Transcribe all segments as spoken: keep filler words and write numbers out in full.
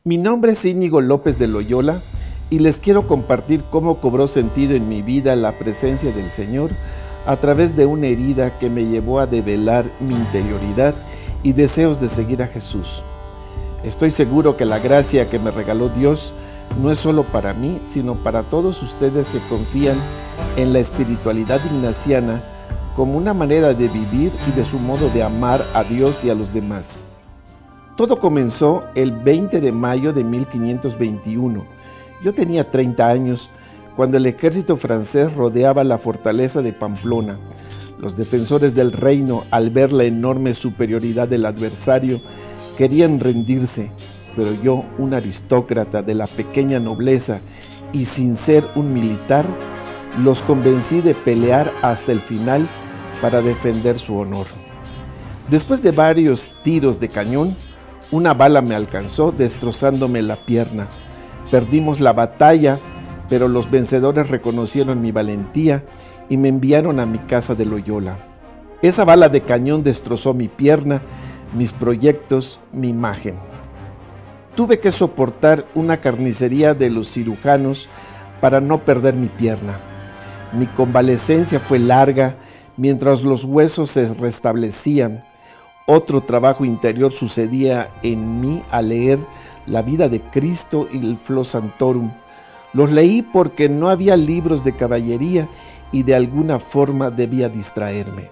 Mi nombre es Íñigo López de Loyola y les quiero compartir cómo cobró sentido en mi vida la presencia del Señor a través de una herida que me llevó a develar mi interioridad y deseos de seguir a Jesús. Estoy seguro que la gracia que me regaló Dios no es solo para mí, sino para todos ustedes que confían en la espiritualidad ignaciana como una manera de vivir y de su modo de amar a Dios y a los demás. Todo comenzó el veinte de mayo de mil quinientos veintiuno. Yo tenía treinta años cuando el ejército francés rodeaba la fortaleza de Pamplona. Los defensores del reino, al ver la enorme superioridad del adversario, querían rendirse, pero yo, un aristócrata de la pequeña nobleza y sin ser un militar, los convencí de pelear hasta el final para defender su honor. Después de varios tiros de cañón, una bala me alcanzó destrozándome la pierna. Perdimos la batalla, pero los vencedores reconocieron mi valentía y me enviaron a mi casa de Loyola. Esa bala de cañón destrozó mi pierna, mis proyectos, mi imagen. Tuve que soportar una carnicería de los cirujanos para no perder mi pierna. Mi convalecencia fue larga mientras los huesos se restablecían. Otro trabajo interior sucedía en mí al leer la vida de Cristo y el Flo Santorum. Los leí porque no había libros de caballería y de alguna forma debía distraerme.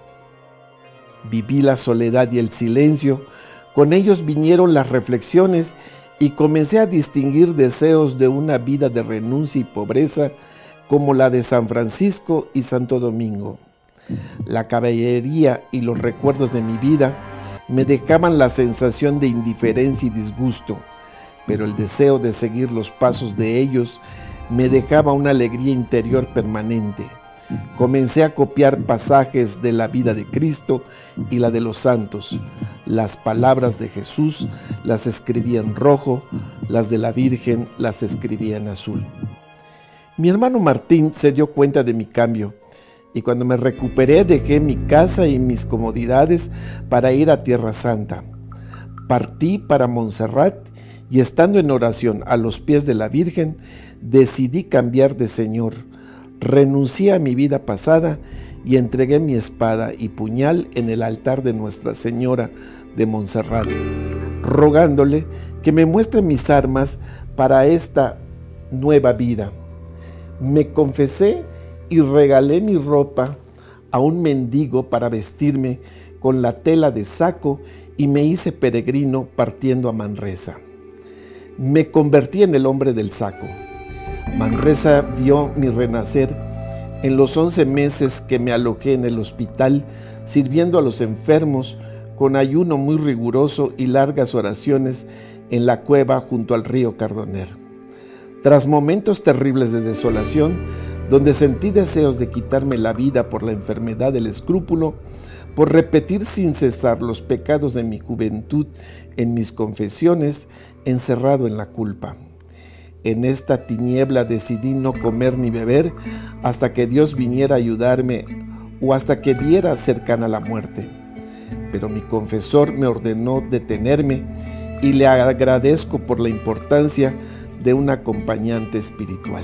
Viví la soledad y el silencio, con ellos vinieron las reflexiones y comencé a distinguir deseos de una vida de renuncia y pobreza como la de San Francisco y Santo Domingo. La caballería y los recuerdos de mi vida me dejaban la sensación de indiferencia y disgusto, pero el deseo de seguir los pasos de ellos me dejaba una alegría interior permanente. Comencé a copiar pasajes de la vida de Cristo y la de los santos. Las palabras de Jesús las escribía en rojo, las de la Virgen las escribía en azul. Mi hermano Martín se dio cuenta de mi cambio, y cuando me recuperé dejé mi casa y mis comodidades para ir a Tierra Santa. Partí para Montserrat y estando en oración a los pies de la Virgen, decidí cambiar de Señor. Renuncié a mi vida pasada y entregué mi espada y puñal en el altar de Nuestra Señora de Montserrat, rogándole que me muestre mis armas para esta nueva vida. Me confesé y regalé mi ropa a un mendigo para vestirme con la tela de saco y me hice peregrino partiendo a Manresa. Me convertí en el hombre del saco. Manresa vio mi renacer en los once meses que me alojé en el hospital, sirviendo a los enfermos con ayuno muy riguroso y largas oraciones en la cueva junto al río Cardoner. Tras momentos terribles de desolación, donde sentí deseos de quitarme la vida por la enfermedad del escrúpulo, por repetir sin cesar los pecados de mi juventud en mis confesiones, encerrado en la culpa. En esta tiniebla decidí no comer ni beber hasta que Dios viniera a ayudarme o hasta que viera cercana la muerte. Pero mi confesor me ordenó detenerme y le agradezco por la importancia de un acompañante espiritual.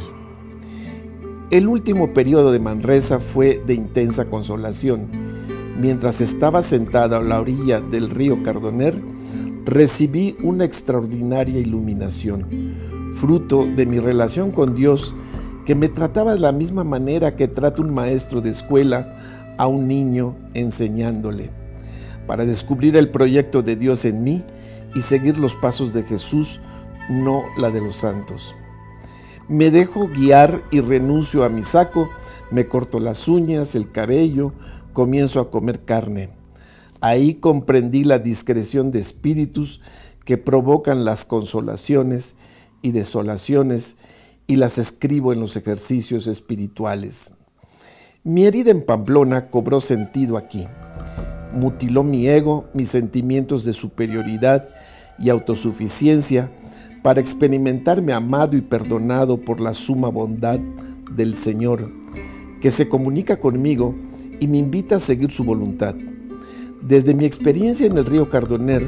El último periodo de Manresa fue de intensa consolación. Mientras estaba sentada a la orilla del río Cardoner, recibí una extraordinaria iluminación, fruto de mi relación con Dios, que me trataba de la misma manera que trata un maestro de escuela a un niño enseñándole, para descubrir el proyecto de Dios en mí y seguir los pasos de Jesús, no la de los santos. Me dejo guiar y renuncio a mi saco, me corto las uñas, el cabello, comienzo a comer carne. Ahí comprendí la discreción de espíritus que provocan las consolaciones y desolaciones y las escribo en los ejercicios espirituales. Mi herida en Pamplona cobró sentido aquí. Mutiló mi ego, mis sentimientos de superioridad y autosuficiencia, para experimentarme amado y perdonado por la suma bondad del Señor, que se comunica conmigo y me invita a seguir su voluntad. Desde mi experiencia en el río Cardoner,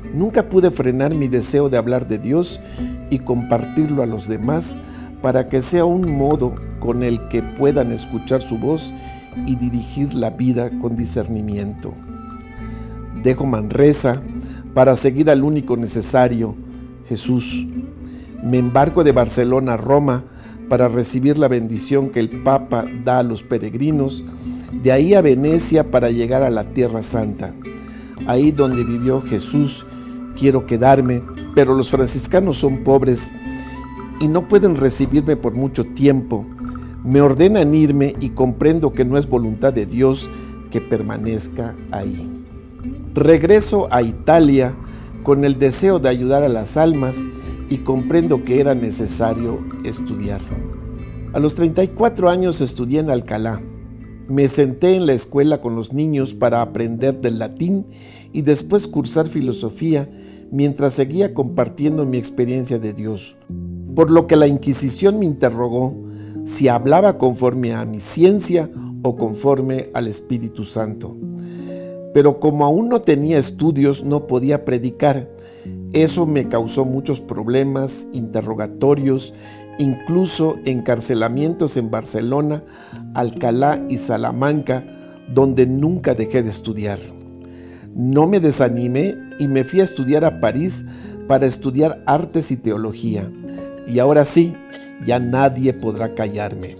Nunca pude frenar mi deseo de hablar de Dios y compartirlo a los demás para que sea un modo con el que puedan escuchar su voz y dirigir la vida con discernimiento. Dejo Manresa para seguir al único necesario, Jesús. Me embarco de Barcelona a Roma para recibir la bendición que el Papa da a los peregrinos, de ahí a Venecia para llegar a la Tierra Santa. Ahí donde vivió Jesús quiero quedarme, pero los franciscanos son pobres y no pueden recibirme por mucho tiempo. Me ordenan irme y comprendo que no es voluntad de Dios que permanezca ahí. Regreso a Italia con el deseo de ayudar a las almas y comprendo que era necesario estudiar. A los treinta y cuatro años estudié en Alcalá. Me senté en la escuela con los niños para aprender del latín y después cursar filosofía mientras seguía compartiendo mi experiencia de Dios. Por lo que la Inquisición me interrogó si hablaba conforme a mi ciencia o conforme al Espíritu Santo. Pero como aún no tenía estudios, no podía predicar. Eso me causó muchos problemas, interrogatorios, incluso encarcelamientos en Barcelona, Alcalá y Salamanca, donde nunca dejé de estudiar. No me desanimé y me fui a estudiar a París para estudiar artes y teología. Y ahora sí, ya nadie podrá callarme.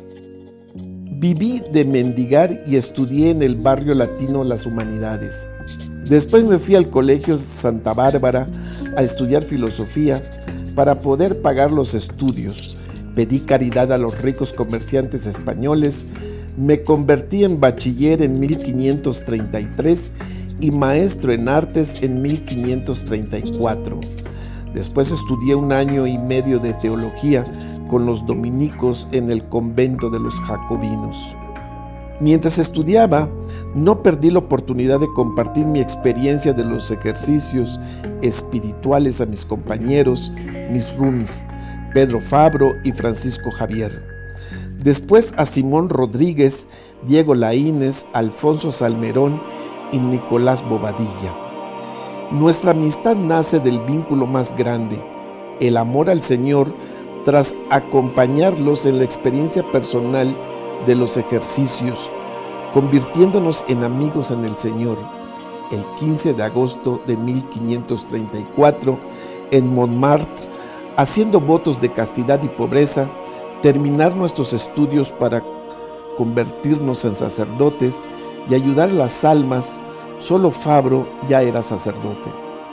Viví de mendigar y estudié en el barrio latino Las Humanidades. Después me fui al Colegio Santa Bárbara a estudiar filosofía para poder pagar los estudios. Pedí caridad a los ricos comerciantes españoles, me convertí en bachiller en mil quinientos treinta y tres y maestro en artes en mil quinientos treinta y cuatro. Después estudié un año y medio de teología con los dominicos en el convento de los jacobinos. Mientras estudiaba, no perdí la oportunidad de compartir mi experiencia de los ejercicios espirituales a mis compañeros, mis roomies, Pedro Fabro y Francisco Javier. Después a Simón Rodríguez, Diego Laínez, Alfonso Salmerón y Nicolás Bobadilla. Nuestra amistad nace del vínculo más grande, el amor al Señor, tras acompañarlos en la experiencia personal de los ejercicios, convirtiéndonos en amigos en el Señor. El quince de agosto de mil quinientos treinta y cuatro, en Montmartre, haciendo votos de castidad y pobreza, terminar nuestros estudios para convertirnos en sacerdotes y ayudar a las almas. Solo Fabro ya era sacerdote.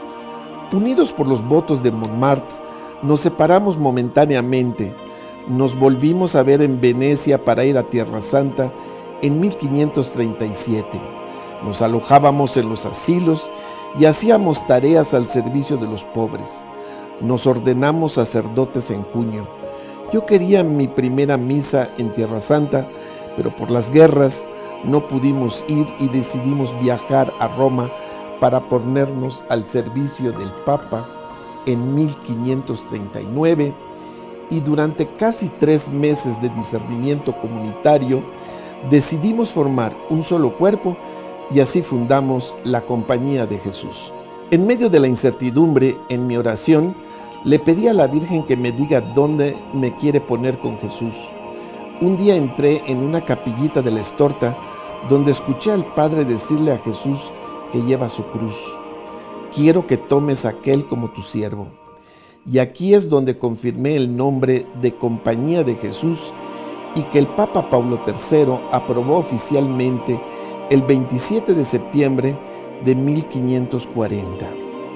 Unidos por los votos de Montmartre, nos separamos momentáneamente. Nos volvimos a ver en Venecia para ir a Tierra Santa en mil quinientos treinta y siete. Nos alojábamos en los asilos y hacíamos tareas al servicio de los pobres. Nos ordenamos sacerdotes en junio. Yo quería mi primera misa en Tierra Santa, pero por las guerras no pudimos ir y decidimos viajar a Roma para ponernos al servicio del Papa en mil quinientos treinta y nueve, y durante casi tres meses de discernimiento comunitario decidimos formar un solo cuerpo y así fundamos la Compañía de Jesús. En medio de la incertidumbre, en mi oración, le pedí a la Virgen que me diga dónde me quiere poner con Jesús. Un día entré en una capillita de la Estorta donde escuché al Padre decirle a Jesús que lleva su cruz: quiero que tomes a aquel como tu siervo. Y aquí es donde confirmé el nombre de Compañía de Jesús y que el Papa Pablo tercero aprobó oficialmente el veintisiete de septiembre de mil quinientos cuarenta.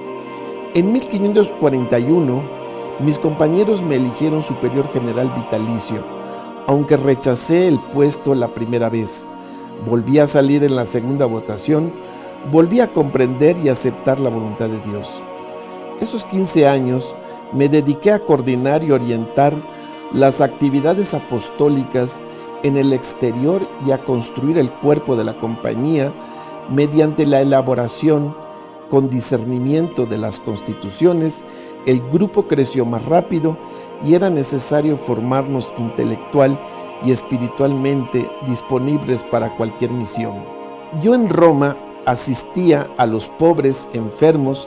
En mil quinientos cuarenta y uno, mis compañeros me eligieron superior general vitalicio, aunque rechacé el puesto la primera vez. Volví a salir en la segunda votación, volví a comprender y aceptar la voluntad de Dios. Esos quince años me dediqué a coordinar y orientar las actividades apostólicas en el exterior y a construir el cuerpo de la compañía mediante la elaboración con discernimiento de las constituciones. El grupo creció más rápido y era necesario formarnos intelectual y espiritualmente disponibles para cualquier misión. Yo en Roma asistía a los pobres enfermos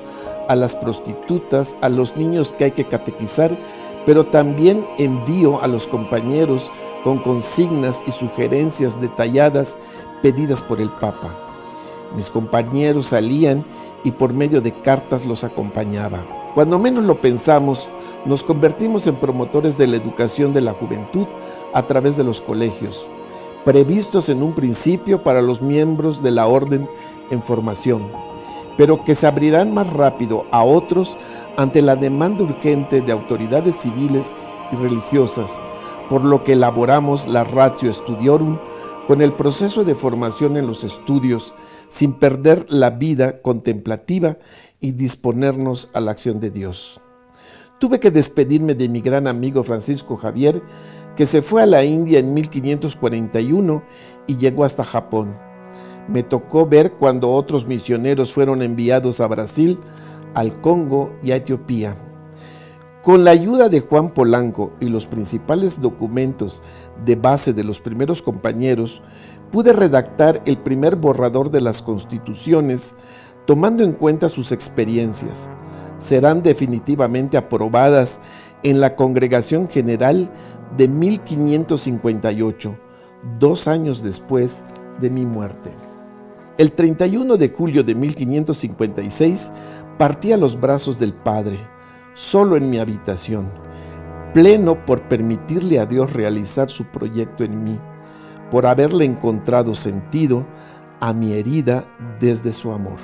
a las prostitutas, a los niños que hay que catequizar, pero también envío a los compañeros con consignas y sugerencias detalladas pedidas por el Papa. Mis compañeros salían y por medio de cartas los acompañaba. Cuando menos lo pensamos, nos convertimos en promotores de la educación de la juventud a través de los colegios, previstos en un principio para los miembros de la orden en formación, pero que se abrirán más rápido a otros ante la demanda urgente de autoridades civiles y religiosas, por lo que elaboramos la Ratio Studiorum con el proceso de formación en los estudios, sin perder la vida contemplativa y disponernos a la acción de Dios. Tuve que despedirme de mi gran amigo Francisco Javier, que se fue a la India en mil quinientos cuarenta y uno y llegó hasta Japón. Me tocó ver cuando otros misioneros fueron enviados a Brasil, al Congo y a Etiopía. Con la ayuda de Juan Polanco y los principales documentos de base de los primeros compañeros, pude redactar el primer borrador de las constituciones, tomando en cuenta sus experiencias. Serán definitivamente aprobadas en la Congregación General de mil quinientos cincuenta y ocho, dos años después de mi muerte. El treinta y uno de julio de mil quinientos cincuenta y seis partí a los brazos del Padre, solo en mi habitación, pleno por permitirle a Dios realizar su proyecto en mí, por haberle encontrado sentido a mi herida desde su amor.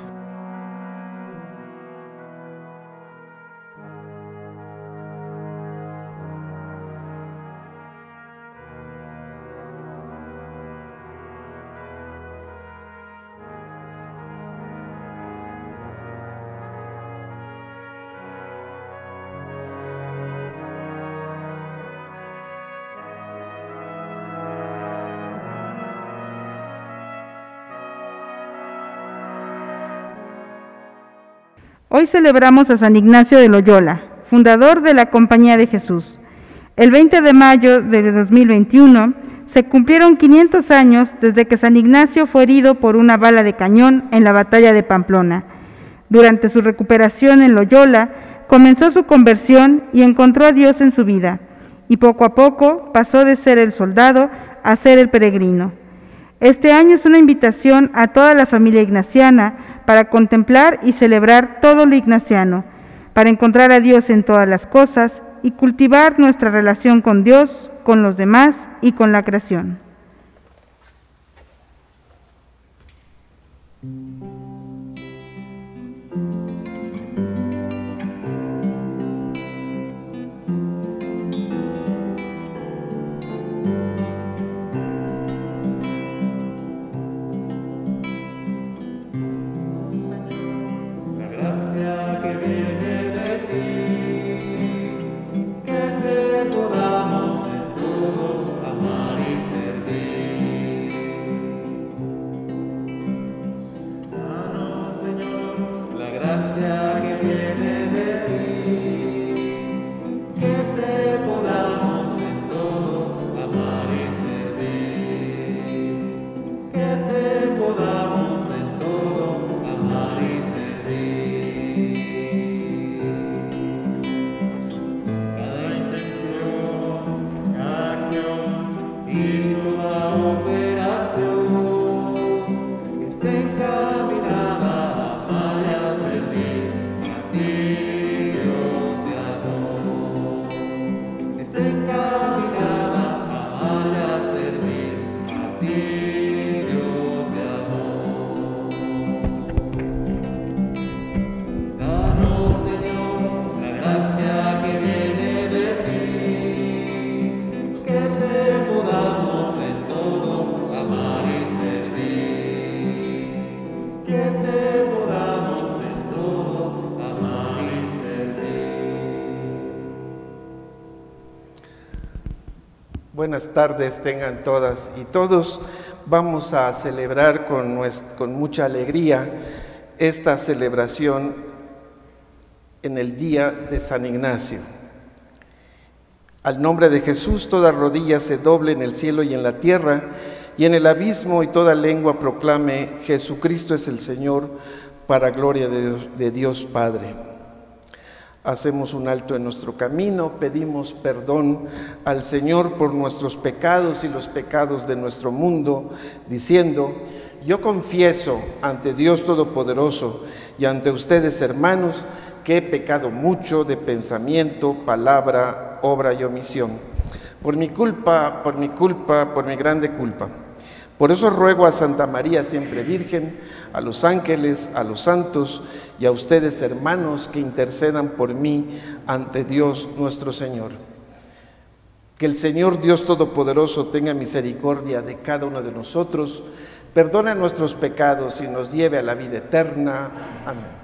Hoy celebramos a San Ignacio de Loyola, fundador de la Compañía de Jesús. El veinte de mayo de dos mil veintiuno se cumplieron quinientos años desde que San Ignacio fue herido por una bala de cañón en la batalla de Pamplona. Durante su recuperación en Loyola, comenzó su conversión y encontró a Dios en su vida, y poco a poco pasó de ser el soldado a ser el peregrino. Este año es una invitación a toda la familia ignaciana para contemplar y celebrar todo lo ignaciano, para encontrar a Dios en todas las cosas y cultivar nuestra relación con Dios, con los demás y con la creación. Buenas tardes tengan todas y todos. Vamos a celebrar con, nuestra, con mucha alegría esta celebración en el día de San Ignacio. Al nombre de Jesús toda rodilla se doble en el cielo y en la tierra, y en el abismo y toda lengua proclame: Jesucristo es el Señor, para gloria de Dios, de Dios Padre. Hacemos un alto en nuestro camino, pedimos perdón al Señor por nuestros pecados y los pecados de nuestro mundo, diciendo: yo confieso ante Dios Todopoderoso y ante ustedes, hermanos, que he pecado mucho de pensamiento, palabra, obra y omisión. Por mi culpa, por mi culpa, por mi grande culpa. Por eso ruego a Santa María siempre Virgen, a los ángeles, a los santos y a ustedes, hermanos, que intercedan por mí ante Dios nuestro Señor. Que el Señor Dios Todopoderoso tenga misericordia de cada uno de nosotros, perdone nuestros pecados y nos lleve a la vida eterna. Amén.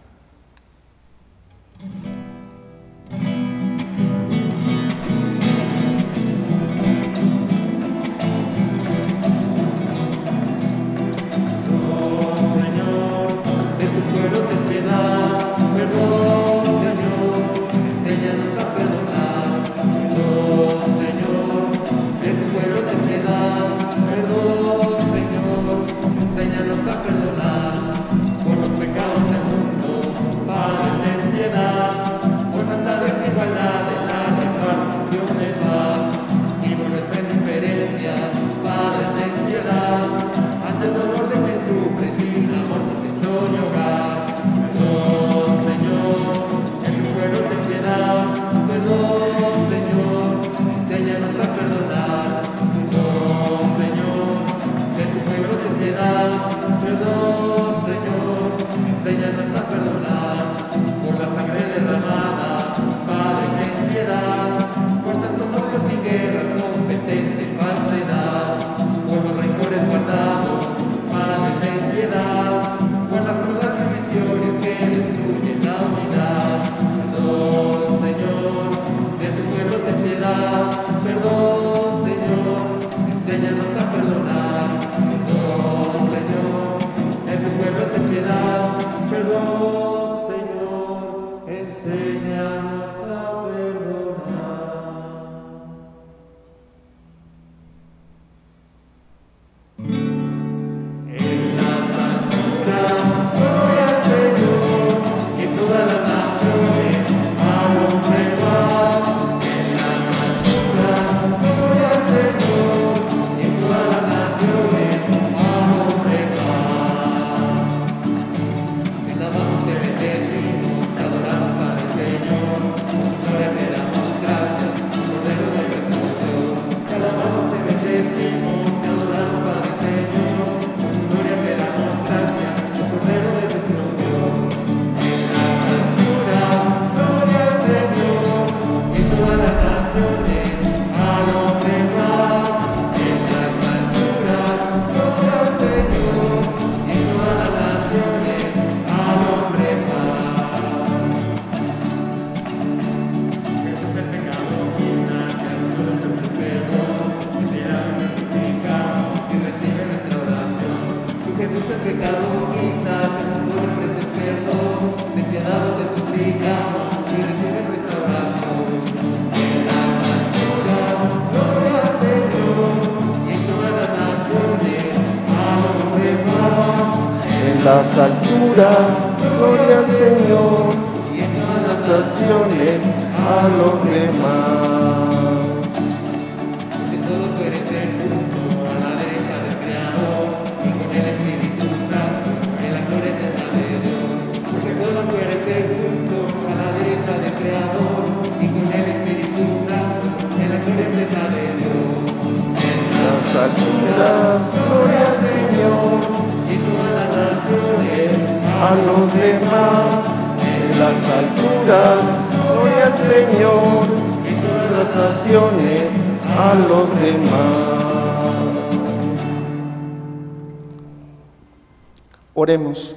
Las alturas, gloria al Señor, y en las naciones a los demás. De todo tú eres el justo, a la derecha del Creador, y con el Espíritu Santo, en la gloria eterna de Dios. Porque solo tú eres el justo, a la derecha del Creador, y con el Espíritu Santo, en la gloria eterna de Dios. En las alturas, gloria al Señor, y todas las naciones a los demás. En las alturas, gloria al Señor, y todas las naciones a los demás. Oremos.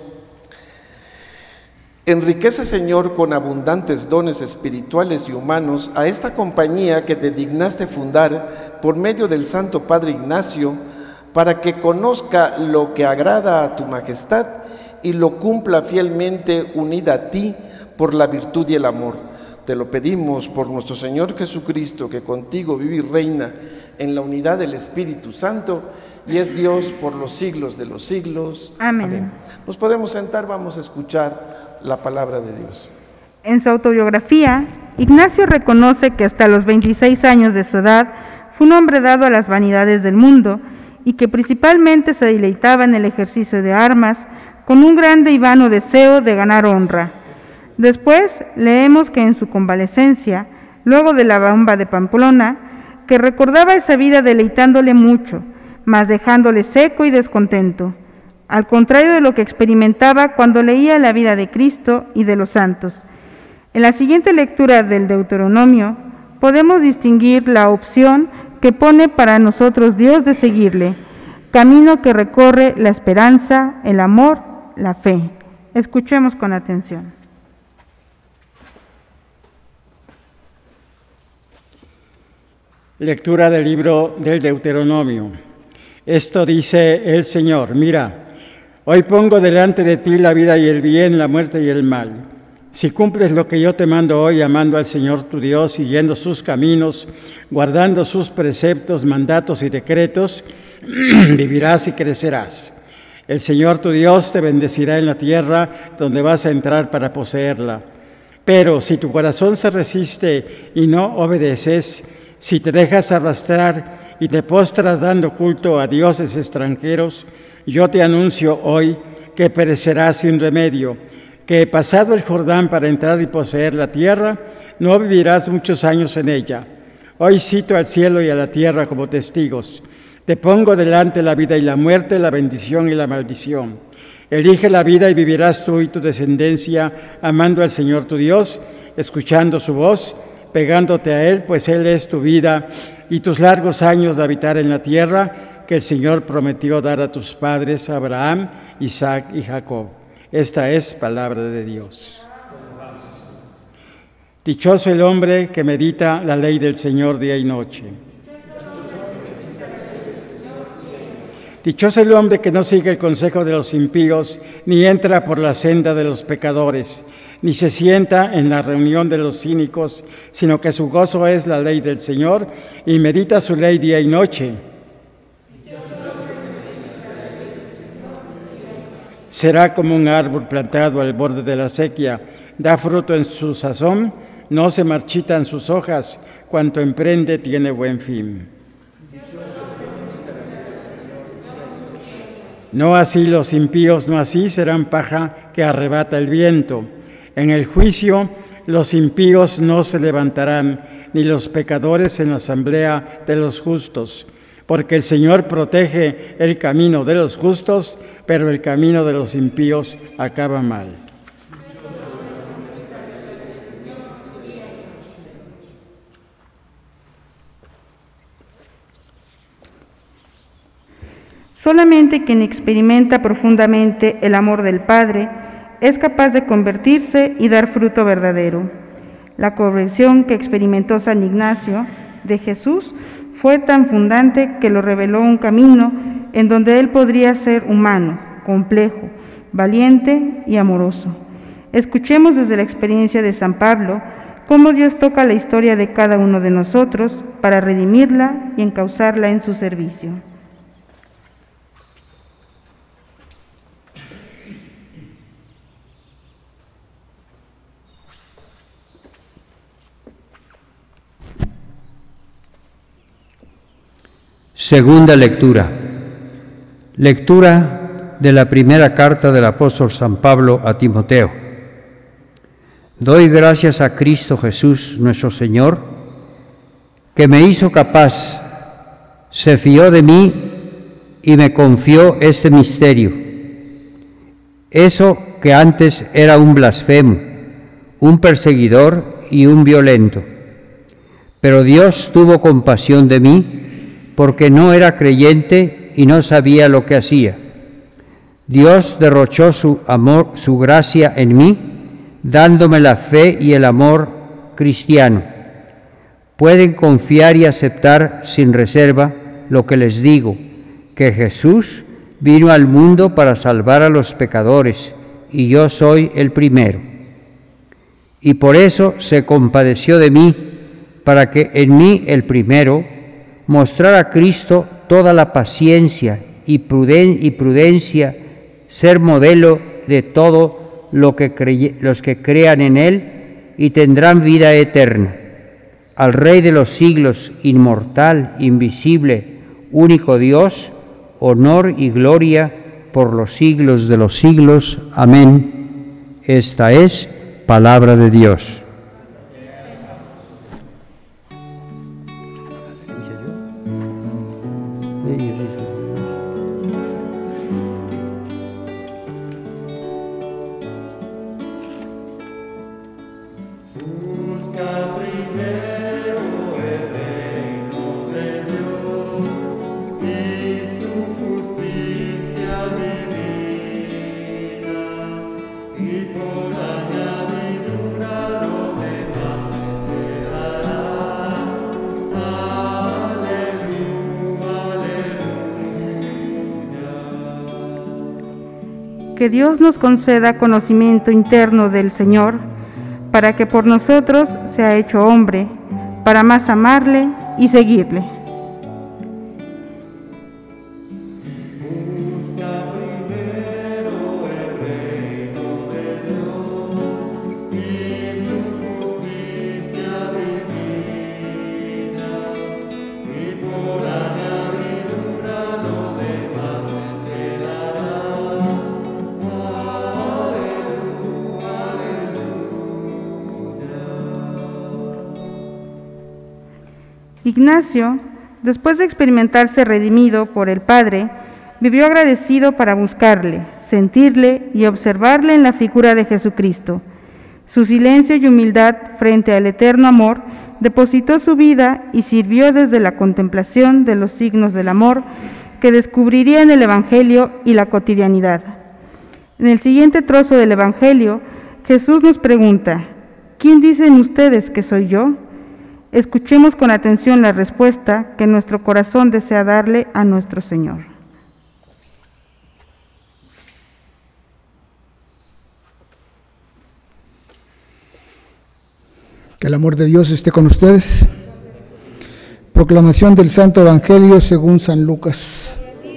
Enriquece, Señor, con abundantes dones espirituales y humanos a esta compañía que te dignaste fundar por medio del Santo Padre Ignacio, para que conozca lo que agrada a tu majestad y lo cumpla fielmente unida a ti por la virtud y el amor. Te lo pedimos por nuestro Señor Jesucristo, que contigo vive y reina en la unidad del Espíritu Santo y es Dios por los siglos de los siglos. Amén. Amén. Nos podemos sentar, vamos a escuchar la palabra de Dios. En su autobiografía, Ignacio reconoce que hasta los veintiséis años de su edad fue un hombre dado a las vanidades del mundo y que principalmente se deleitaba en el ejercicio de armas con un grande y vano deseo de ganar honra. Después leemos que en su convalecencia, luego de la bomba de Pamplona, que recordaba esa vida deleitándole mucho, mas dejándole seco y descontento, al contrario de lo que experimentaba cuando leía la vida de Cristo y de los santos. En la siguiente lectura del Deuteronomio podemos distinguir la opción que pone para nosotros Dios de seguirle, camino que recorre la esperanza, el amor, la fe. Escuchemos con atención. Lectura del libro del Deuteronomio. Esto dice el Señor: mira, hoy pongo delante de ti la vida y el bien, la muerte y el mal. Si cumples lo que yo te mando hoy, amando al Señor tu Dios, siguiendo sus caminos, guardando sus preceptos, mandatos y decretos, vivirás y crecerás. El Señor tu Dios te bendecirá en la tierra donde vas a entrar para poseerla. Pero si tu corazón se resiste y no obedeces, si te dejas arrastrar y te postras dando culto a dioses extranjeros, yo te anuncio hoy que perecerás sin remedio, que pasado el Jordán para entrar y poseer la tierra, no vivirás muchos años en ella. Hoy cito al cielo y a la tierra como testigos. Te pongo delante la vida y la muerte, la bendición y la maldición. Elige la vida y vivirás tú y tu descendencia, amando al Señor tu Dios, escuchando su voz, pegándote a Él, pues Él es tu vida, y tus largos años de habitar en la tierra que el Señor prometió dar a tus padres, Abraham, Isaac y Jacob. Esta es palabra de Dios. Dichoso el hombre que medita la ley del Señor día y noche. Dichoso el hombre que no sigue el consejo de los impíos, ni entra por la senda de los pecadores, ni se sienta en la reunión de los cínicos, sino que su gozo es la ley del Señor, y medita su ley día y noche. Será como un árbol plantado al borde de la sequía, da fruto en su sazón, no se marchitan sus hojas, cuanto emprende tiene buen fin. No así los impíos, no así serán paja que arrebata el viento. En el juicio los impíos no se levantarán, ni los pecadores en la asamblea de los justos, porque el Señor protege el camino de los justos, pero el camino de los impíos acaba mal. Solamente quien experimenta profundamente el amor del Padre es capaz de convertirse y dar fruto verdadero. La conversión que experimentó San Ignacio de Jesús fue tan fundante que lo reveló un camino en donde él podría ser humano, complejo, valiente y amoroso. Escuchemos desde la experiencia de San Pablo cómo Dios toca la historia de cada uno de nosotros para redimirla y encauzarla en su servicio. Segunda lectura. Lectura de la primera carta del apóstol San Pablo a Timoteo. Doy gracias a Cristo Jesús, nuestro Señor, que me hizo capaz, se fió de mí y me confió este misterio. Eso que antes era un blasfemo, un perseguidor y un violento. Pero Dios tuvo compasión de mí, porque no era creyente y no sabía lo que hacía. Dios derrochó su amor, su gracia en mí, dándome la fe y el amor cristiano. Pueden confiar y aceptar sin reserva lo que les digo, que Jesús vino al mundo para salvar a los pecadores, y yo soy el primero. Y por eso se compadeció de mí, para que en mí, el primero, mostrar a Cristo toda la paciencia y prudencia, ser modelo de todo lo que crey- los que crean en Él y tendrán vida eterna. Al Rey de los siglos, inmortal, invisible, único Dios, honor y gloria por los siglos de los siglos. Amén. Esta es palabra de Dios. Que Dios nos conceda conocimiento interno del Señor, para que por nosotros sea hecho hombre, para más amarle y seguirle. Ignacio, después de experimentarse redimido por el Padre, vivió agradecido para buscarle, sentirle y observarle en la figura de Jesucristo. Su silencio y humildad frente al eterno amor depositó su vida y sirvió desde la contemplación de los signos del amor que descubriría en el Evangelio y la cotidianidad. En el siguiente trozo del Evangelio, Jesús nos pregunta: ¿quién dicen ustedes que soy yo? Escuchemos con atención la respuesta que nuestro corazón desea darle a nuestro Señor. Que el amor de Dios esté con ustedes. Proclamación del Santo Evangelio según San Lucas.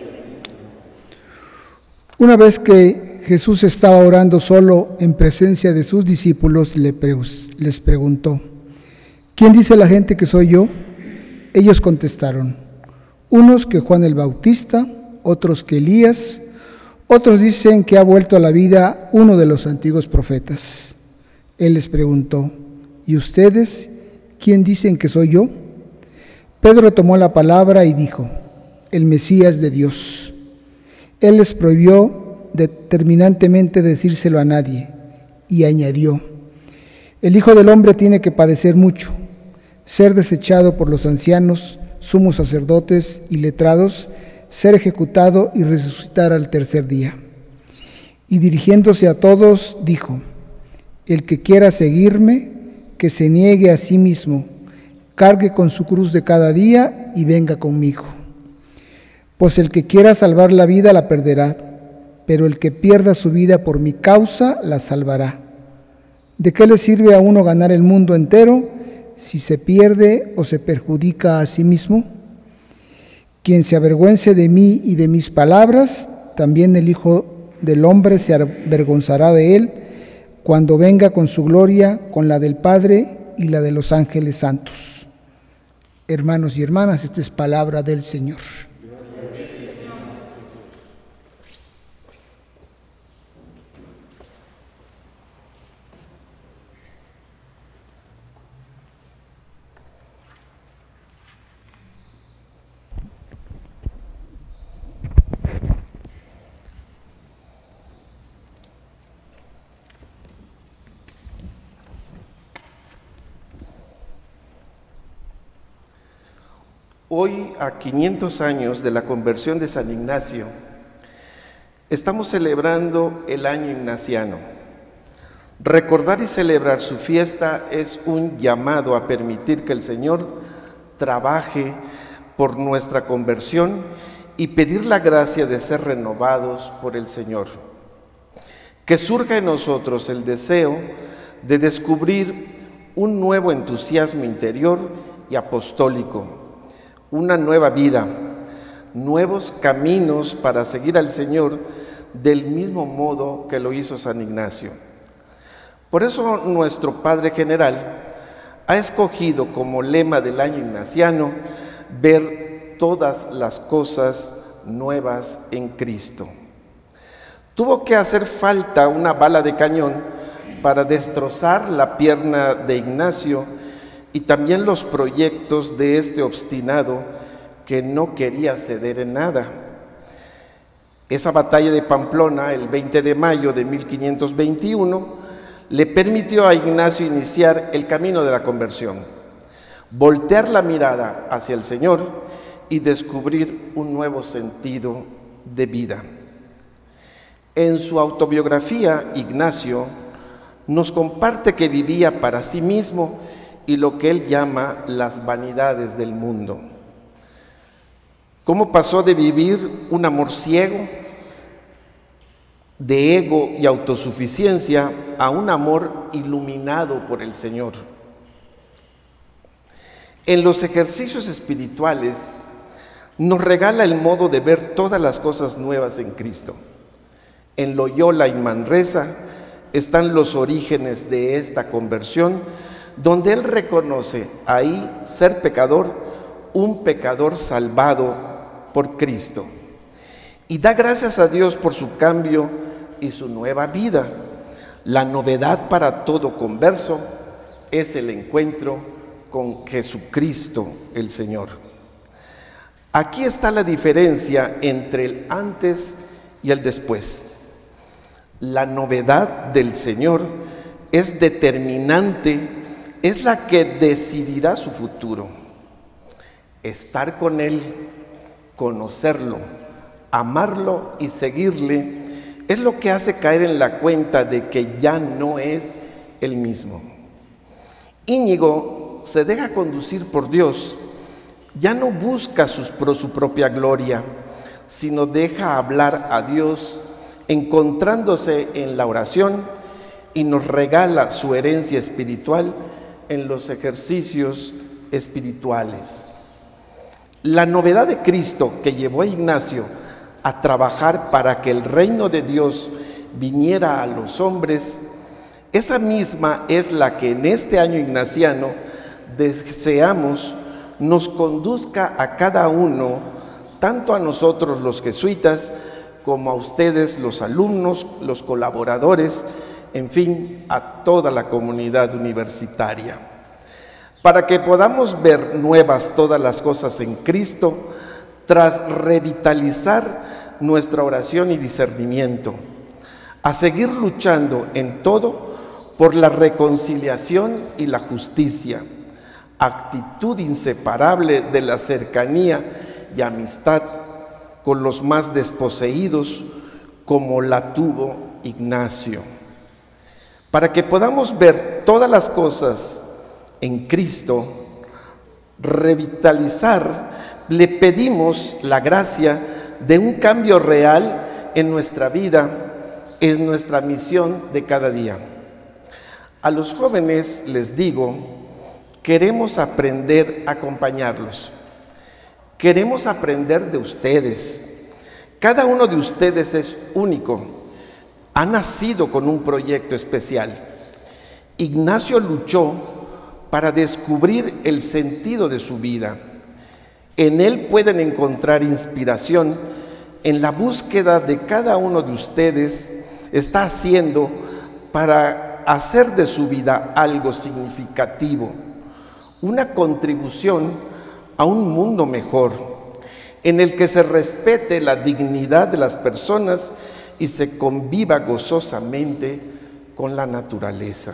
Una vez que Jesús estaba orando solo en presencia de sus discípulos, les preguntó: ¿quién dice la gente que soy yo? Ellos contestaron: unos que Juan el Bautista, otros que Elías, otros dicen que ha vuelto a la vida uno de los antiguos profetas. Él les preguntó: ¿y ustedes quién dicen que soy yo? Pedro tomó la palabra y dijo: el Mesías de Dios. Él les prohibió determinantemente decírselo a nadie y añadió: el Hijo del Hombre tiene que padecer mucho, ser desechado por los ancianos, sumos sacerdotes y letrados, ser ejecutado y resucitar al tercer día. Y dirigiéndose a todos, dijo: el que quiera seguirme, que se niegue a sí mismo, cargue con su cruz de cada día y venga conmigo. Pues el que quiera salvar la vida la perderá, pero el que pierda su vida por mi causa la salvará. ¿De qué le sirve a uno ganar el mundo entero si se pierde o se perjudica a sí mismo? Quien se avergüence de mí y de mis palabras, también el Hijo del Hombre se avergonzará de él cuando venga con su gloria, con la del Padre y la de los ángeles santos. Hermanos y hermanas, esta es palabra del Señor. Hoy, a quinientos años de la conversión de San Ignacio, estamos celebrando el año ignaciano. Recordar y celebrar su fiesta es un llamado a permitir que el Señor trabaje por nuestra conversión y pedir la gracia de ser renovados por el Señor. Que surja en nosotros el deseo de descubrir un nuevo entusiasmo interior y apostólico, una nueva vida, nuevos caminos para seguir al Señor del mismo modo que lo hizo San Ignacio. Por eso nuestro Padre General ha escogido como lema del año ignaciano ver todas las cosas nuevas en Cristo. Tuvo que hacer falta una bala de cañón para destrozar la pierna de Ignacio y también los proyectos de este obstinado que no quería ceder en nada. Esa batalla de Pamplona, el veinte de mayo de mil quinientos veintiuno, le permitió a Ignacio iniciar el camino de la conversión, voltear la mirada hacia el Señor y descubrir un nuevo sentido de vida. En su autobiografía, Ignacio nos comparte que vivía para sí mismo y lo que él llama las vanidades del mundo. ¿Cómo pasó de vivir un amor ciego, de ego y autosuficiencia, a un amor iluminado por el Señor? En los ejercicios espirituales nos regala el modo de ver todas las cosas nuevas en Cristo. En Loyola y Manresa están los orígenes de esta conversión, donde él reconoce ahí ser pecador, un pecador salvado por Cristo, y da gracias a Dios por su cambio y su nueva vida. La novedad para todo converso es el encuentro con Jesucristo el Señor. Aquí está la diferencia entre el antes y el después. La novedad del Señor es determinante, es la que decidirá su futuro. Estar con Él, conocerlo, amarlo y seguirle es lo que hace caer en la cuenta de que ya no es el mismo. Íñigo se deja conducir por Dios, ya no busca sus, su propia gloria, sino deja hablar a Dios, encontrándose en la oración, y nos regala su herencia espiritual en los ejercicios espirituales. La novedad de Cristo que llevó a Ignacio a trabajar para que el reino de Dios viniera a los hombres, esa misma es la que en este año ignaciano deseamos nos conduzca a cada uno, tanto a nosotros los jesuitas, como a ustedes los alumnos, los colaboradores, en fin, a toda la comunidad universitaria, para que podamos ver nuevas todas las cosas en Cristo, tras revitalizar nuestra oración y discernimiento, a seguir luchando en todo por la reconciliación y la justicia, actitud inseparable de la cercanía y amistad con los más desposeídos, como la tuvo Ignacio. Para que podamos ver todas las cosas en Cristo, revitalizar, le pedimos la gracia de un cambio real en nuestra vida, en nuestra misión de cada día. A los jóvenes les digo, queremos aprender a acompañarlos. Queremos aprender de ustedes. Cada uno de ustedes es único. Ha nacido con un proyecto especial. Ignacio luchó para descubrir el sentido de su vida. En él pueden encontrar inspiración en la búsqueda de cada uno de ustedes está haciendo para hacer de su vida algo significativo, una contribución a un mundo mejor, en el que se respete la dignidad de las personas y se conviva gozosamente con la naturaleza.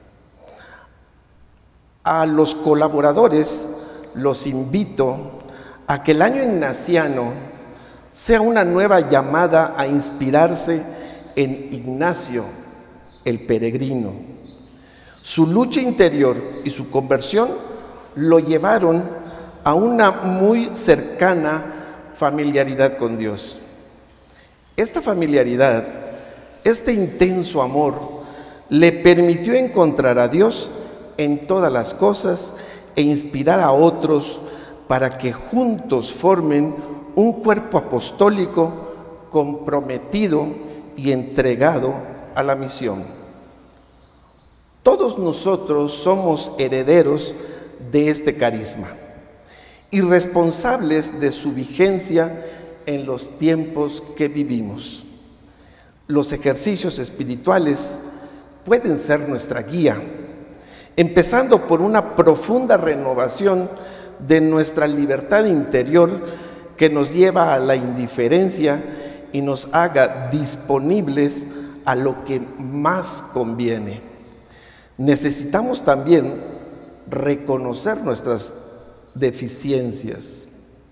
A los colaboradores los invito a que el año ignaciano sea una nueva llamada a inspirarse en Ignacio, el peregrino. Su lucha interior y su conversión lo llevaron a una muy cercana familiaridad con Dios. Esta familiaridad, este intenso amor, le permitió encontrar a Dios en todas las cosas e inspirar a otros para que juntos formen un cuerpo apostólico comprometido y entregado a la misión. Todos nosotros somos herederos de este carisma y responsables de su vigencia en los tiempos que vivimos. Los ejercicios espirituales pueden ser nuestra guía, empezando por una profunda renovación de nuestra libertad interior que nos lleva a la indiferencia y nos haga disponibles a lo que más conviene. Necesitamos también reconocer nuestras deficiencias.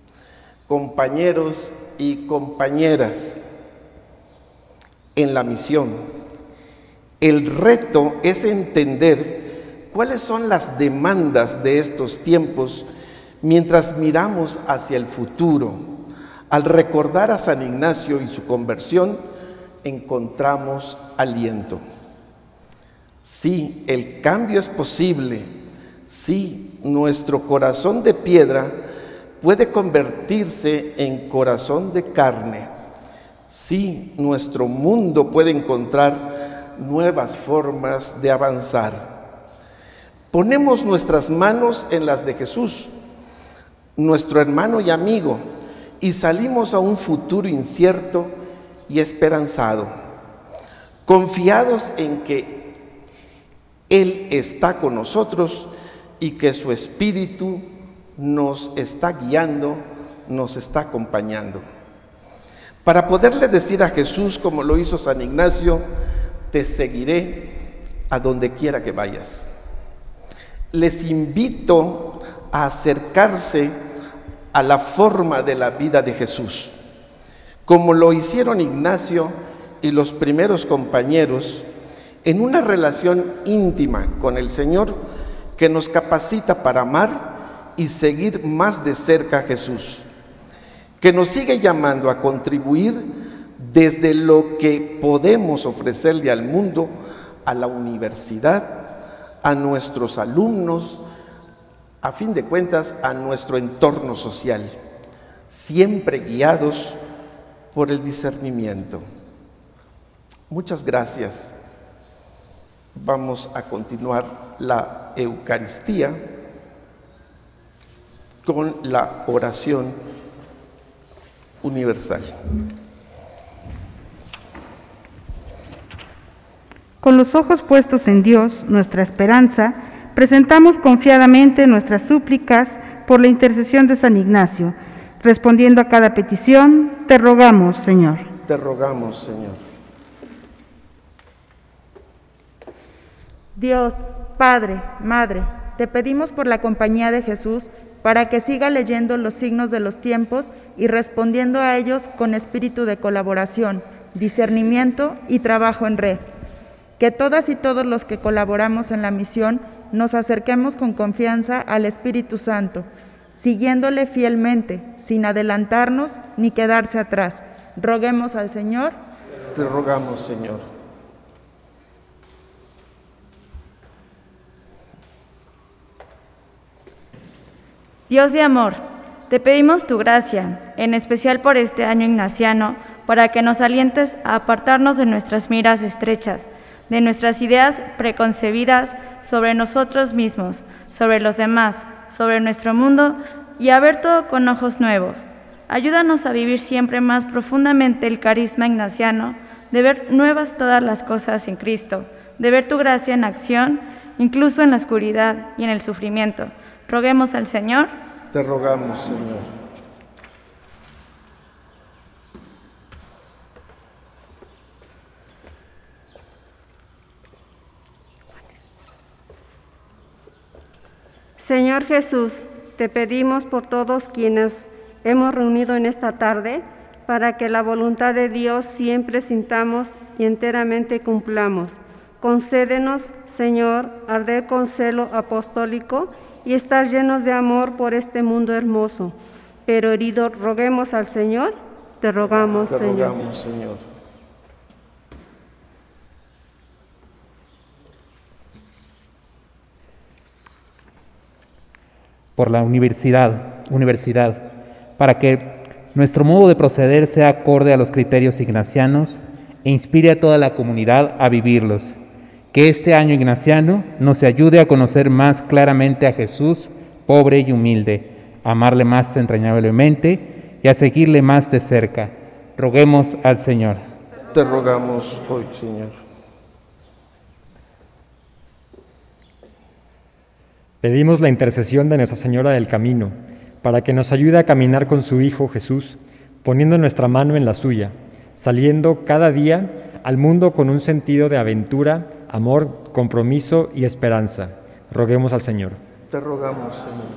Compañeros y compañeras en la misión, el reto es entender cuáles son las demandas de estos tiempos mientras miramos hacia el futuro. Al recordar a San Ignacio y su conversión, encontramos aliento. Sí, el cambio es posible. Sí, nuestro corazón de piedra puede convertirse en corazón de carne. Sí, nuestro mundo puede encontrar nuevas formas de avanzar. Ponemos nuestras manos en las de Jesús, nuestro hermano y amigo, y salimos a un futuro incierto y esperanzado, confiados en que Él está con nosotros y que su Espíritu nos está guiando, nos está acompañando. Para poderle decir a Jesús, como lo hizo San Ignacio, te seguiré a donde quiera que vayas. Les invito a acercarse a la forma de la vida de Jesús, como lo hicieron Ignacio y los primeros compañeros, en una relación íntima con el Señor que nos capacita para amar y seguir más de cerca a Jesús, que nos sigue llamando a contribuir desde lo que podemos ofrecerle al mundo, a la universidad, a nuestros alumnos, a fin de cuentas a nuestro entorno social, siempre guiados por el discernimiento. Muchas gracias. Vamos a continuar la Eucaristía con la oración universal. Con los ojos puestos en Dios, nuestra esperanza, presentamos confiadamente nuestras súplicas por la intercesión de San Ignacio. Respondiendo a cada petición, te rogamos, Señor. Te rogamos, Señor. Dios, Padre, Madre, te pedimos por la compañía de Jesús para que siga leyendo los signos de los tiempos y respondiendo a ellos con espíritu de colaboración, discernimiento y trabajo en red. Que todas y todos los que colaboramos en la misión nos acerquemos con confianza al Espíritu Santo, siguiéndole fielmente, sin adelantarnos ni quedarse atrás. Roguemos al Señor. Te rogamos, Señor. Dios de amor, te pedimos tu gracia, en especial por este año ignaciano, para que nos alientes a apartarnos de nuestras miras estrechas, de nuestras ideas preconcebidas sobre nosotros mismos, sobre los demás, sobre nuestro mundo, y a ver todo con ojos nuevos. Ayúdanos a vivir siempre más profundamente el carisma ignaciano, de ver nuevas todas las cosas en Cristo, de ver tu gracia en acción, incluso en la oscuridad y en el sufrimiento. Roguemos al Señor. Te rogamos, Señor. Señor Jesús, te pedimos por todos quienes hemos reunido en esta tarde, para que la voluntad de Dios siempre sintamos y enteramente cumplamos. Concédenos, Señor, arder con celo apostólico y estar llenos de amor por este mundo hermoso. Pero herido, roguemos al Señor. Te rogamos, Te Señor. Te rogamos, Señor. Por la universidad, universidad, para que nuestro modo de proceder sea acorde a los criterios ignacianos e inspire a toda la comunidad a vivirlos, Que este año ignaciano nos ayude a conocer más claramente a Jesús, pobre y humilde, a amarle más entrañablemente y a seguirle más de cerca. Roguemos al Señor. Te rogamos hoy, Señor. Pedimos la intercesión de Nuestra Señora del Camino, para que nos ayude a caminar con su Hijo Jesús, poniendo nuestra mano en la suya, saliendo cada día al mundo con un sentido de aventura, amor, compromiso y esperanza. Roguemos al Señor. Te rogamos,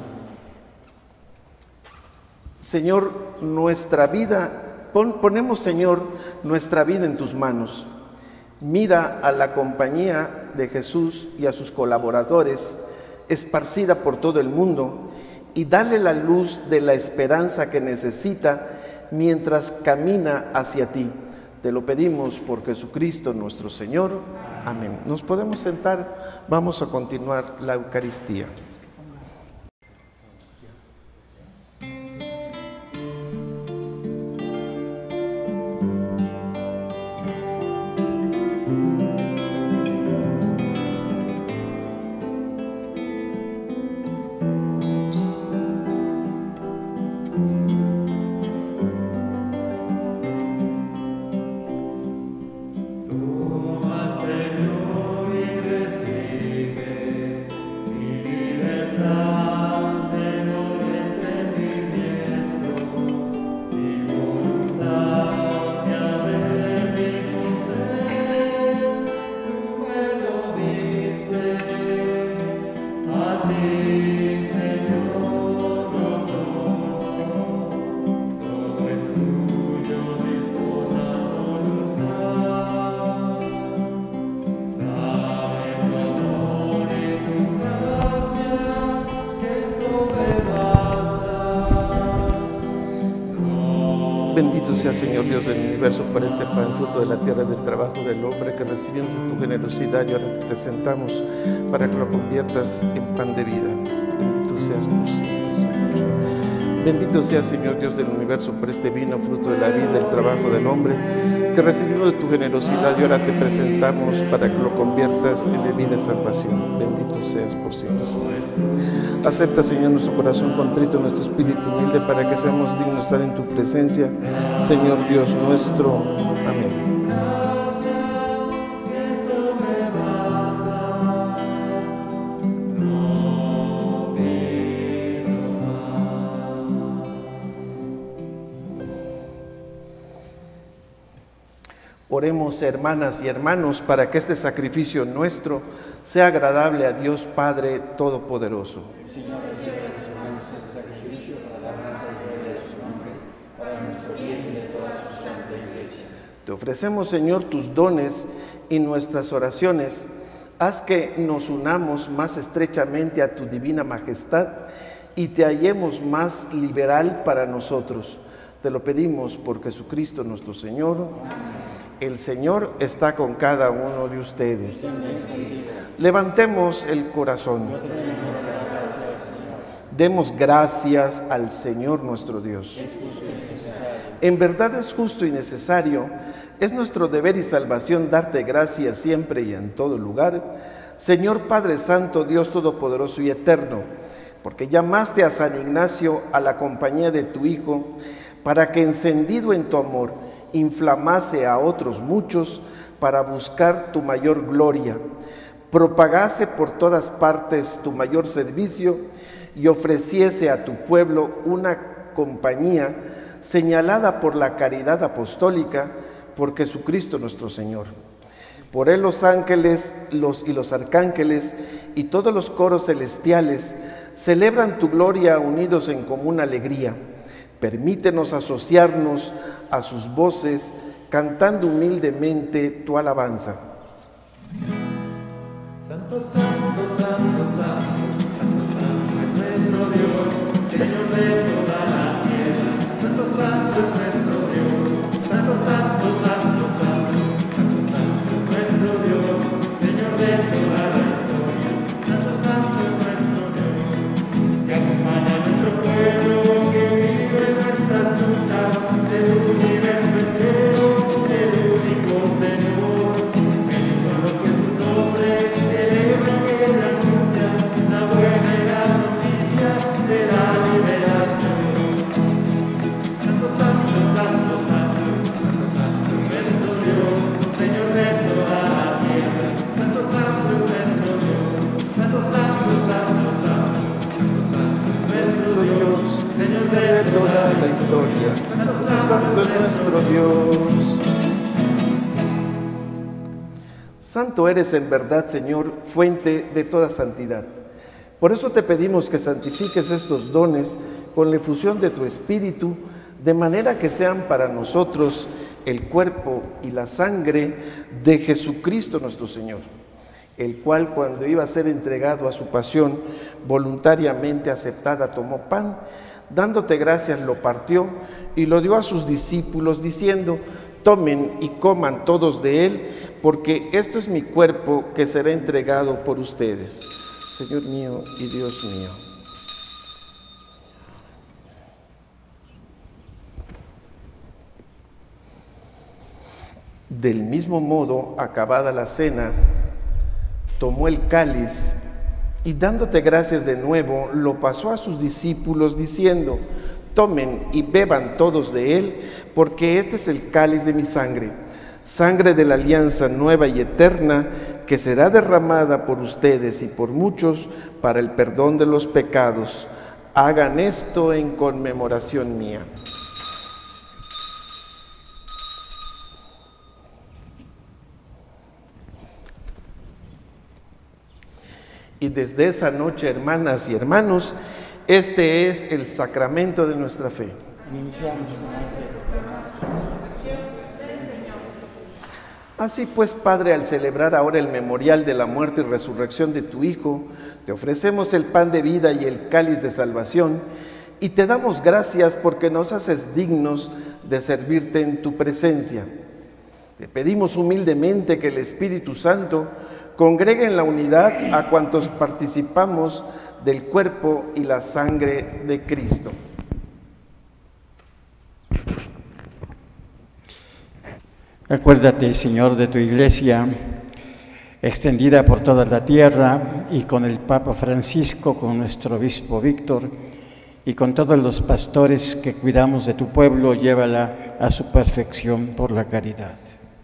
Señor. Señor, nuestra vida, pon, ponemos, Señor, nuestra vida en tus manos. Mira a la compañía de Jesús y a sus colaboradores, esparcida por todo el mundo, y dale la luz de la esperanza que necesita mientras camina hacia ti. Te lo pedimos por Jesucristo nuestro Señor. Amén. Nos podemos sentar, vamos a continuar la Eucaristía. Bendito sea, Señor Dios del universo, por este pan, fruto de la tierra, del trabajo del hombre, que recibimos de tu generosidad y ahora te presentamos para que lo conviertas en pan de vida. Bendito seas por siempre, Señor. Bendito sea, Señor Dios del universo, por este vino, fruto de la vida, del trabajo del hombre, que recibimos de tu generosidad y ahora te presentamos para que lo conviertas en bebida de salvación. Bendito seas por siempre, Señor. Acepta, Señor, nuestro corazón contrito, nuestro espíritu humilde, para que seamos dignos de estar en tu presencia, Señor Dios nuestro. Amén. Oremos, hermanas y hermanos, para que este sacrificio nuestro sea agradable a Dios Padre Todopoderoso. Señor, recibe de tus manos este sacrificio para darnos la gloria de su nombre, para nuestro bien y de toda su santa Iglesia. Te ofrecemos, Señor, tus dones y nuestras oraciones. Haz que nos unamos más estrechamente a tu divina majestad y te hallemos más liberal para nosotros. Te lo pedimos por Jesucristo nuestro Señor. Amén. El Señor está con cada uno de ustedes. Levantemos el corazón. Demos gracias al Señor nuestro Dios. En verdad es justo y necesario, es nuestro deber y salvación darte gracias siempre y en todo lugar, Señor Padre Santo, Dios Todopoderoso y Eterno, porque llamaste a San Ignacio a la compañía de tu Hijo, para que encendido en tu amor, inflamase a otros muchos para buscar tu mayor gloria, propagase por todas partes tu mayor servicio y ofreciese a tu pueblo una compañía señalada por la caridad apostólica, por Jesucristo nuestro Señor. Por él los ángeles los, y los arcángeles y todos los coros celestiales celebran tu gloria unidos en común alegría. Permítenos asociarnos a sus voces, cantando humildemente tu alabanza. Santo, santo, santo, santo, santo, santo es nuestro Dios, Señor de toda la tierra. Santo, santo es nuestro Dios, santo, santo, santo, santo, santo, santo es nuestro Dios, Señor de toda la historia. Santo, santo es nuestro Dios, que acompaña a nuestro pueblo, que vive en nuestras luchas, del universo entero, el único Señor. Bendito los que su nombre historia. Santo es nuestro Dios. Santo eres en verdad, Señor, fuente de toda santidad. Por eso te pedimos que santifiques estos dones con la efusión de tu Espíritu, de manera que sean para nosotros el cuerpo y la sangre de Jesucristo nuestro Señor, el cual, cuando iba a ser entregado a su pasión, voluntariamente aceptada, tomó pan, dándote gracias lo partió y lo dio a sus discípulos, diciendo: tomen y coman todos de él, porque esto es mi cuerpo que será entregado por ustedes. Señor mío y Dios mío. Del mismo modo, acabada la cena, tomó el cáliz y, dándote gracias de nuevo, lo pasó a sus discípulos, diciendo: tomen y beban todos de él, porque este es el cáliz de mi sangre, sangre de la alianza nueva y eterna, que será derramada por ustedes y por muchos para el perdón de los pecados. Hagan esto en conmemoración mía. Y desde esa noche, hermanas y hermanos, este es el sacramento de nuestra fe. Así pues, Padre, al celebrar ahora el memorial de la muerte y resurrección de tu Hijo, te ofrecemos el pan de vida y el cáliz de salvación, y te damos gracias porque nos haces dignos de servirte en tu presencia. Te pedimos humildemente que el Espíritu Santo congregue en la unidad a cuantos participamos del cuerpo y la sangre de Cristo. Acuérdate, Señor, de tu Iglesia, extendida por toda la tierra, y con el Papa Francisco, con nuestro obispo Víctor, y con todos los pastores que cuidamos de tu pueblo, llévala a su perfección por la caridad.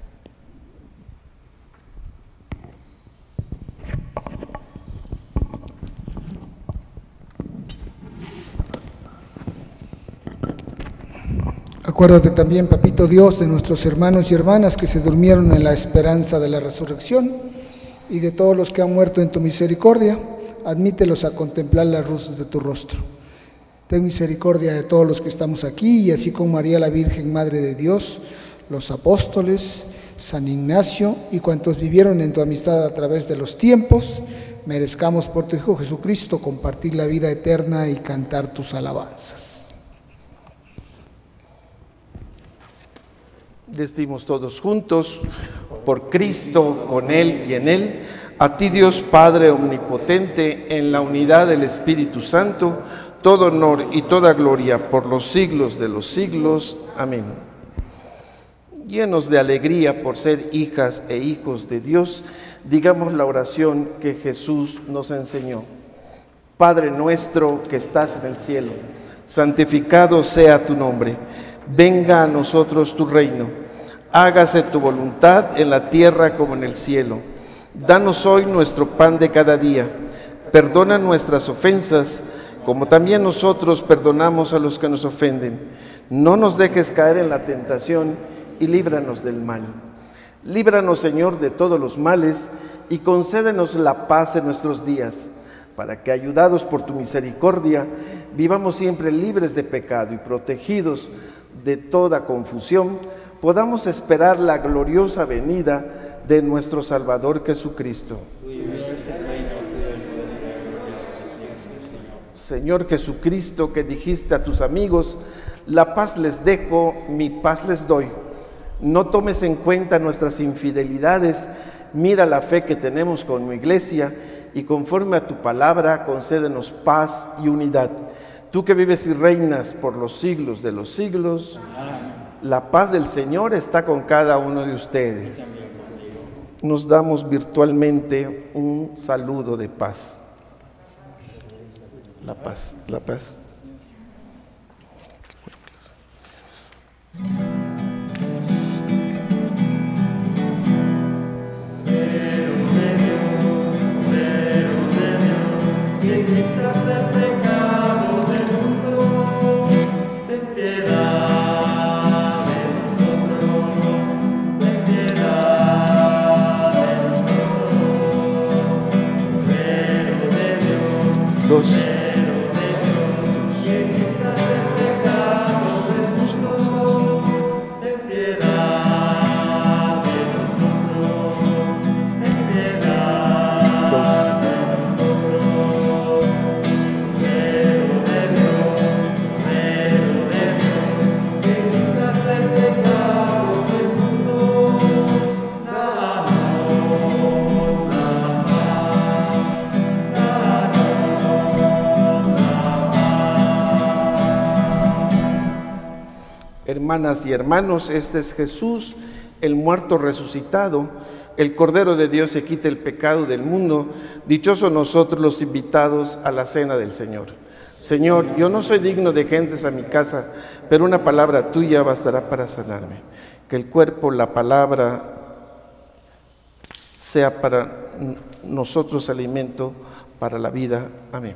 Acuérdate también, Papito Dios, de nuestros hermanos y hermanas que se durmieron en la esperanza de la resurrección, y de todos los que han muerto en tu misericordia, admítelos a contemplar las luces de tu rostro. Ten misericordia de todos los que estamos aquí, y así como María la Virgen, Madre de Dios, los apóstoles, San Ignacio y cuantos vivieron en tu amistad a través de los tiempos, merezcamos por tu Hijo Jesucristo compartir la vida eterna y cantar tus alabanzas. Decimos todos juntos: por Cristo, con Él y en Él, a ti Dios Padre omnipotente, en la unidad del Espíritu Santo, todo honor y toda gloria por los siglos de los siglos. Amén. Llenos de alegría por ser hijas e hijos de Dios, digamos la oración que Jesús nos enseñó. Padre nuestro que estás en el cielo, santificado sea tu nombre. Venga a nosotros tu reino, hágase tu voluntad en la tierra como en el cielo. Danos hoy nuestro pan de cada día, perdona nuestras ofensas, como también nosotros perdonamos a los que nos ofenden. No nos dejes caer en la tentación y líbranos del mal. Líbranos, Señor, de todos los males y concédenos la paz en nuestros días, para que, ayudados por tu misericordia, vivamos siempre libres de pecado y protegidos de toda confusión, podamos esperar la gloriosa venida de nuestro Salvador Jesucristo. Señor Jesucristo, que dijiste a tus amigos: la paz les dejo, mi paz les doy. No tomes en cuenta nuestras infidelidades, mira la fe que tenemos con tu Iglesia, y conforme a tu palabra, concédenos paz y unidad. Tú que vives y reinas por los siglos de los siglos, la paz del Señor está con cada uno de ustedes. Nos damos virtualmente un saludo de paz. La paz, la paz. Que quitas el pecado del mundo, ten piedad. dos. Hermanas y hermanos, este es Jesús, el muerto resucitado, el Cordero de Dios que quita el pecado del mundo. Dichosos nosotros los invitados a la cena del Señor. Señor, yo no soy digno de que entres a mi casa, pero una palabra tuya bastará para sanarme. Que el cuerpo, la palabra, sea para nosotros alimento para la vida. Amén.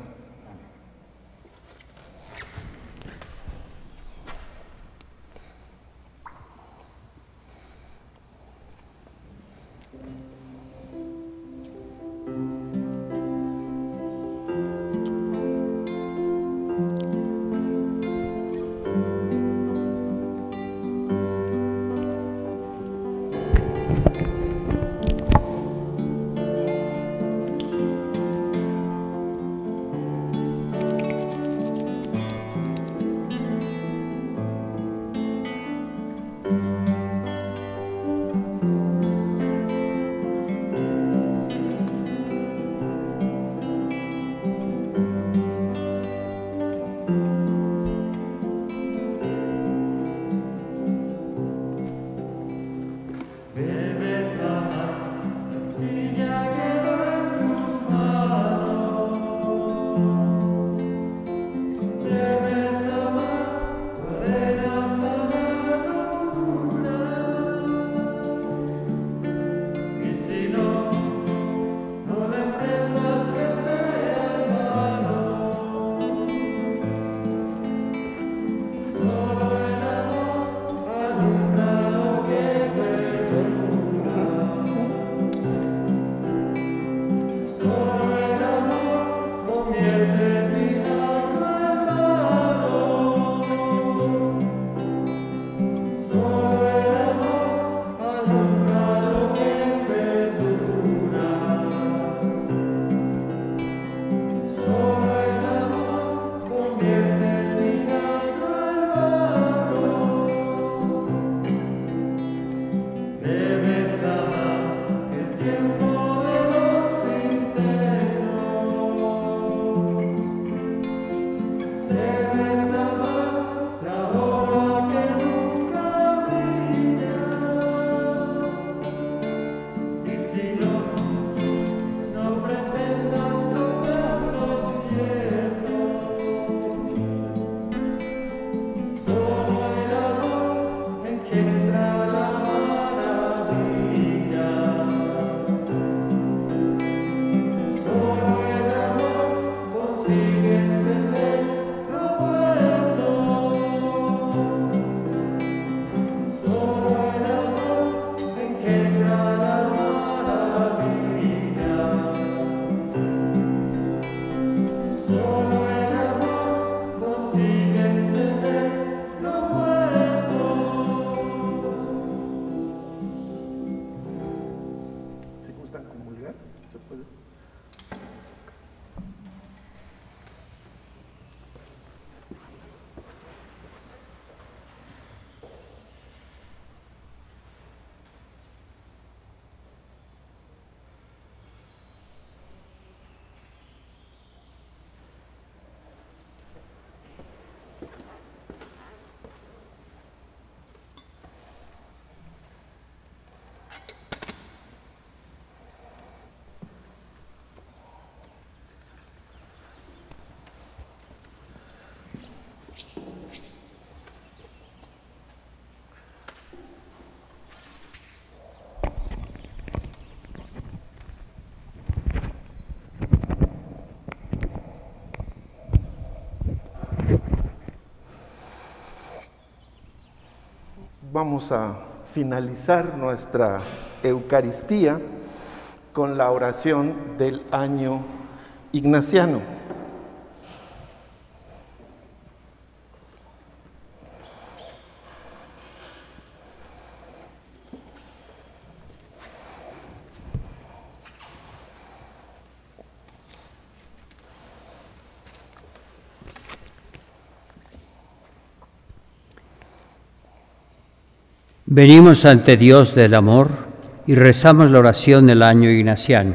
Vamos a finalizar nuestra Eucaristía con la oración del año ignaciano. Venimos ante Dios del amor y rezamos la oración del año ignaciano.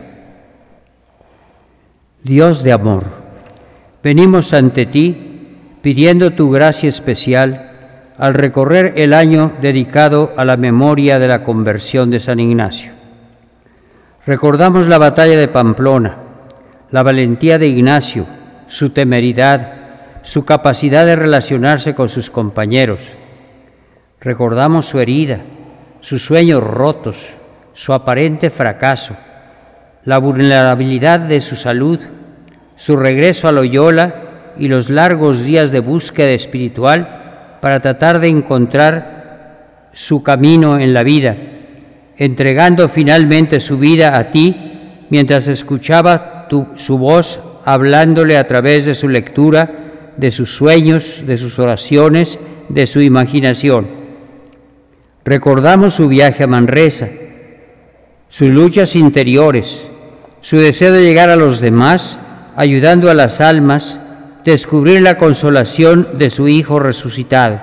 Dios de amor, venimos ante ti pidiendo tu gracia especial al recorrer el año dedicado a la memoria de la conversión de San Ignacio. Recordamos la batalla de Pamplona, la valentía de Ignacio, su temeridad, su capacidad de relacionarse con sus compañeros. Recordamos su herida, sus sueños rotos, su aparente fracaso, la vulnerabilidad de su salud, su regreso a Loyola y los largos días de búsqueda espiritual para tratar de encontrar su camino en la vida, entregando finalmente su vida a ti mientras escuchaba tu, su voz hablándole a través de su lectura, de sus sueños, de sus oraciones, de su imaginación. Recordamos su viaje a Manresa, sus luchas interiores, su deseo de llegar a los demás, ayudando a las almas, descubrir la consolación de su Hijo resucitado.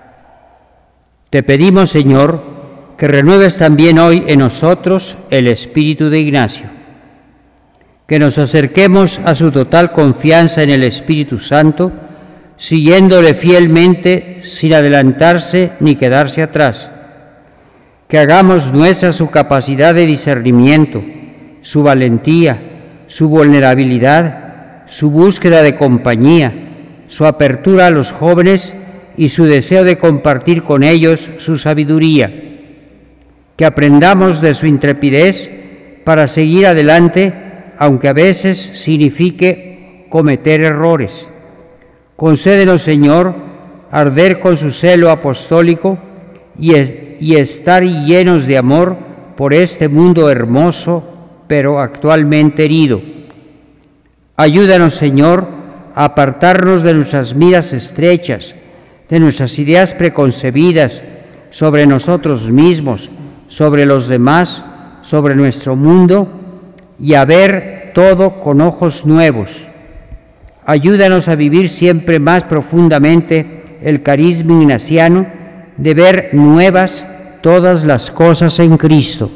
Te pedimos, Señor, que renueves también hoy en nosotros el espíritu de Ignacio, que nos acerquemos a su total confianza en el Espíritu Santo, siguiéndole fielmente sin adelantarse ni quedarse atrás, que hagamos nuestra su capacidad de discernimiento, su valentía, su vulnerabilidad, su búsqueda de compañía, su apertura a los jóvenes y su deseo de compartir con ellos su sabiduría, que aprendamos de su intrepidez para seguir adelante, aunque a veces signifique cometer errores. Concédenos, Señor, arder con su celo apostólico y, es, y estar llenos de amor por este mundo hermoso, pero actualmente herido. Ayúdanos, Señor, a apartarnos de nuestras miras estrechas, de nuestras ideas preconcebidas sobre nosotros mismos, sobre los demás, sobre nuestro mundo, y a ver todo con ojos nuevos. Ayúdanos a vivir siempre más profundamente el carisma ignaciano de ver nuevas todas las cosas en Cristo,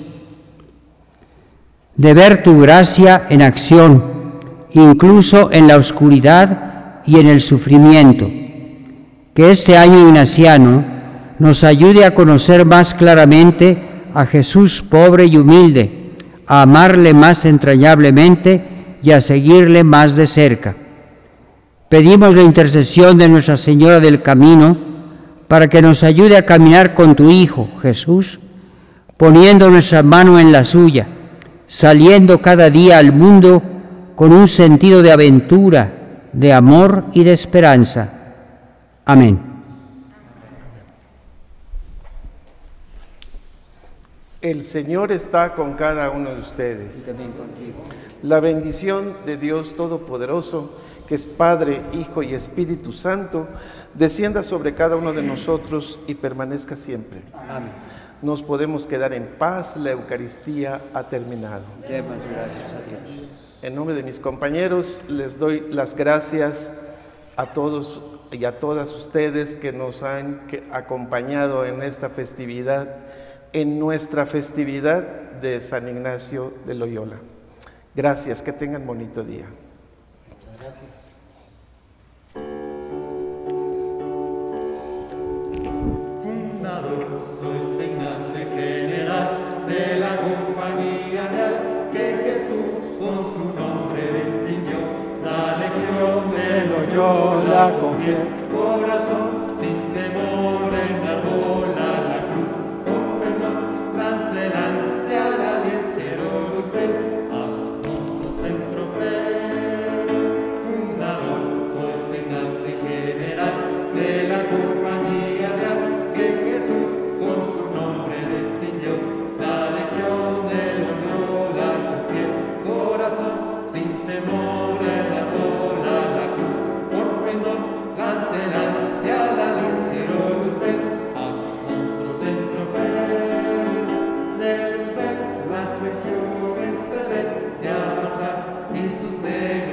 de ver tu gracia en acción, incluso en la oscuridad y en el sufrimiento. Que este año ignaciano nos ayude a conocer más claramente a Jesús pobre y humilde, a amarle más entrañablemente y a seguirle más de cerca. Pedimos la intercesión de Nuestra Señora del Camino para que nos ayude a caminar con tu Hijo, Jesús, poniendo nuestra mano en la suya, saliendo cada día al mundo con un sentido de aventura, de amor y de esperanza. Amén. El Señor está con cada uno de ustedes. La bendición de Dios Todopoderoso, que es Padre, Hijo y Espíritu Santo, descienda sobre cada uno de nosotros y permanezca siempre. Amén. Nos podemos quedar en paz, la Eucaristía ha terminado. Demos gracias a Dios. En nombre de mis compañeros, les doy las gracias a todos y a todas ustedes que nos han acompañado en esta festividad, en nuestra festividad de San Ignacio de Loyola. Gracias, que tengan bonito día. Muchas gracias. Fundador, soy San Ignacio general de la compañía real que Jesús con su nombre distinguió. La legión de Loyola con fiel corazón, sin temor enarbola la cruz. Lance, lance al alientero luz ven, a sus monstruos en tropel. Fundador, soy San Ignacio general de la compañía real que Jesús con su nombre distinguió. La legión de Loyola con fiel corazón, sin temor enarbola la cruz. Por pendón, lance, lance al alientero luz ven, a sus monstruos en tropel. Las legiones se ven de avanzar y sus negros